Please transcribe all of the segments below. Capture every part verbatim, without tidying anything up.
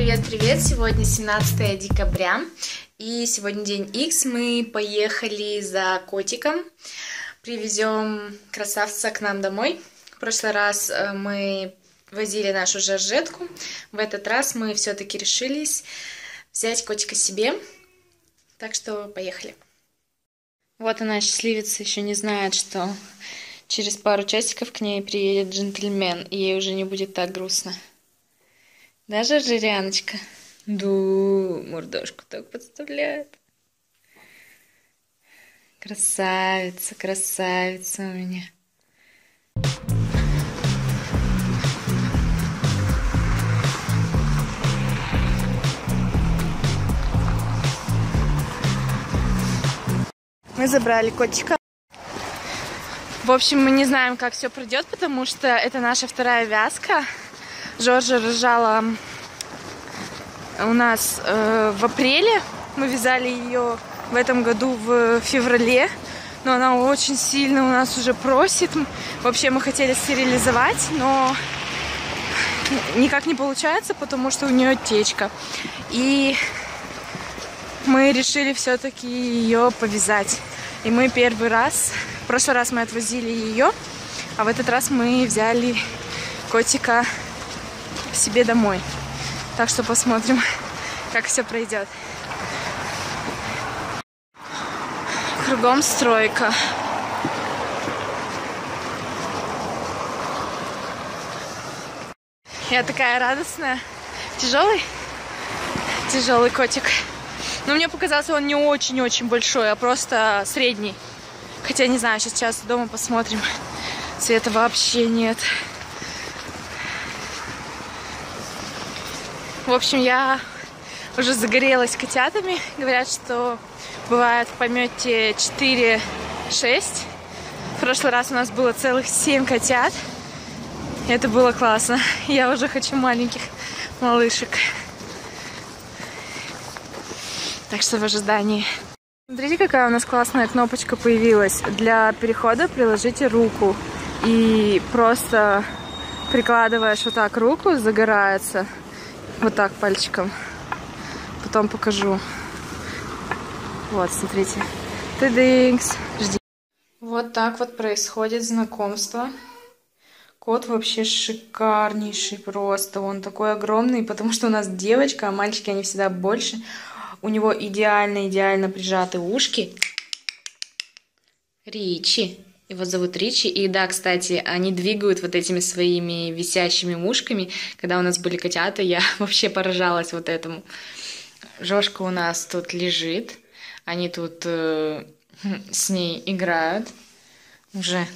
Привет-привет! Сегодня семнадцатое декабря, и сегодня день Икс. Мы поехали за котиком, привезем красавца к нам домой. В прошлый раз мы возили нашу жоржетку, в этот раз мы все-таки решились взять котика себе, так что поехали. Вот она, счастливица, еще не знает, что через пару часиков к ней приедет джентльмен, и ей уже не будет так грустно. Да, Жоржеряночка? Ду, мордашку так подставляет. Красавица, красавица у меня. Мы забрали котика. В общем, мы не знаем, как все пройдет, потому что это наша вторая вязка. Жоржа рожала у нас э, в апреле. Мы вязали ее в этом году в феврале. Но она очень сильно у нас уже просит. Вообще мы хотели стерилизовать, но никак не получается, потому что у нее течка. И мы решили все-таки ее повязать. И мы первый раз, в прошлый раз мы отвозили ее, а в этот раз мы взяли котика себе домой. Так что посмотрим, как все пройдет. Кругом стройка. Я такая радостная. Тяжелый? Тяжелый котик. Но мне показался он не очень-очень большой, а просто средний. Хотя не знаю, сейчас дома посмотрим. Цвета вообще нет. В общем, я уже загорелась котятами. Говорят, что бывает в помете четыре-шесть. В прошлый раз у нас было целых семь котят. Это было классно. Я уже хочу маленьких малышек. Так что в ожидании. Смотрите, какая у нас классная кнопочка появилась. Для перехода приложите руку. И просто прикладываешь вот так руку, загорается. Вот так пальчиком. Потом покажу. Вот, смотрите. Тыдынкс. Жди. Вот так вот происходит знакомство. Кот вообще шикарнейший просто. Он такой огромный, потому что у нас девочка, а мальчики, они всегда больше. У него идеально-идеально прижаты ушки. Ричи. Его зовут Ричи. И да, кстати, они двигают вот этими своими висящими ушками. Когда у нас были котята, я вообще поражалась вот этому. Жошка у нас тут лежит. Они тут э, с ней играют. Уже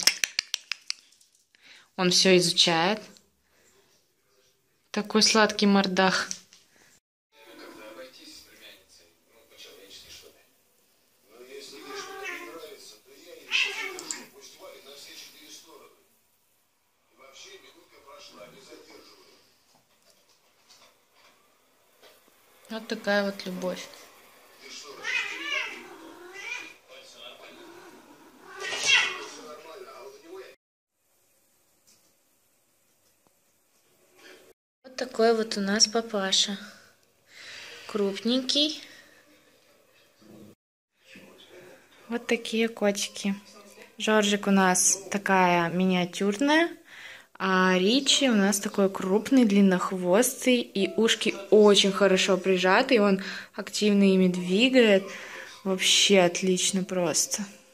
он все изучает. Такой сладкий мордах. Вот такая вот любовь. Вот такой вот у нас папаша. Крупненький. Вот такие котики. Жоржик у нас такая миниатюрная. А Ричи у нас такой крупный, длиннохвостый, и ушки очень хорошо прижаты, и он активно ими двигает. Вообще отлично просто.